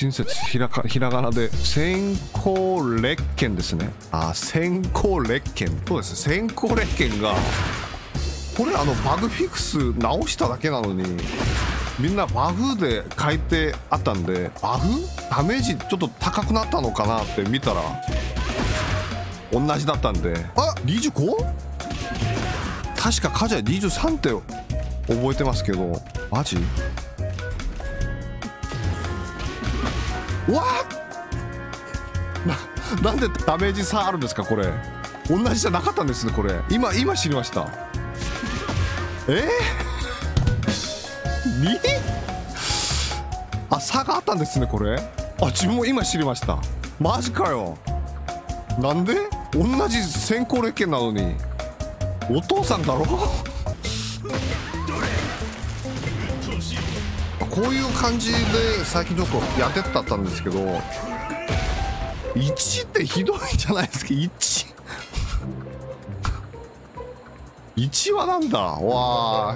親切、ひらがなで先行列拳ですね。あ、先行列拳。そうです。先行列拳がこれバグフィックス直しただけなのにみんなバグで書いてあったんで、バグダメージちょっと高くなったのかなって見たら同じだったんで、あ、25？確かカジャ23って覚えてますけど、マジ？うわっ、なんでダメージ差あるんですかこれ。同じじゃなかったんですねこれ。今知りました。2？あ、差があったんですねこれ。あ、自分も今知りました。マジかよ。なんで同じ先行列拳なのに。お父さんだろ。こういう感じで最近ちょっとやってたんですけど、1ってひどいじゃないですか。1はなんだ。わー、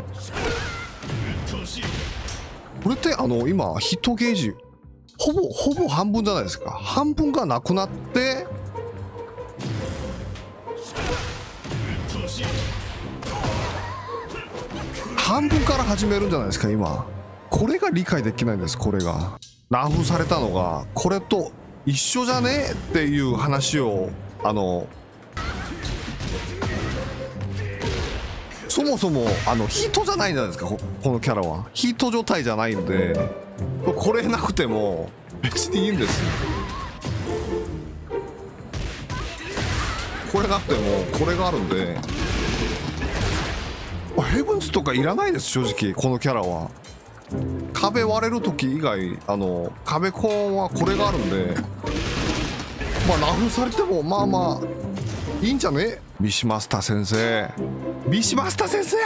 これって今ヒットゲージほぼ半分じゃないですか。半分がなくなって半分から始めるんじゃないですか今。これが理解できないんです。これがナフされたのがこれと一緒じゃねっていう話をそもそもヒートじゃないじゃないですか。このキャラはヒート状態じゃないんで、これなくても別にいいんです。これなくてもこれがあるんで、ヘブンズとかいらないです。正直このキャラは壁割れる時以外壁コーンはこれがあるんで、まあナフされてもまあまあいいんじゃね。ビシマスタ先生、ビシマスタ先生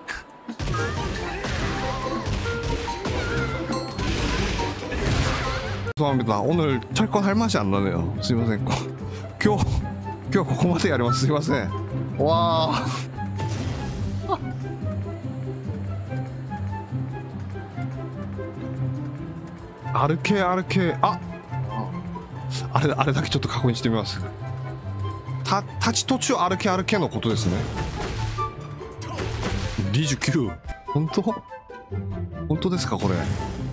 죄송합니다. 오늘 철권할 맛이 안 나네요. すいません。今日ここまでやります。すいません。わあ。RK あれだけちょっと確認してみます。立ち途中RK のことですね。29。本当ですかこれ。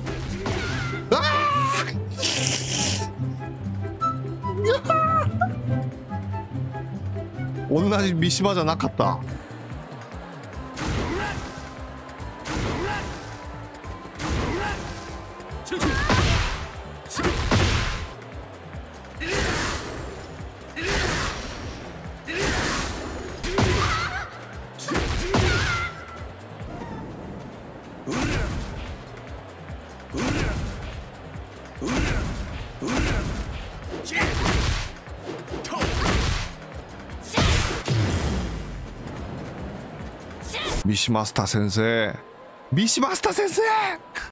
同じ三島じゃなかった。ビシマスタ先生、ビシマスタ先生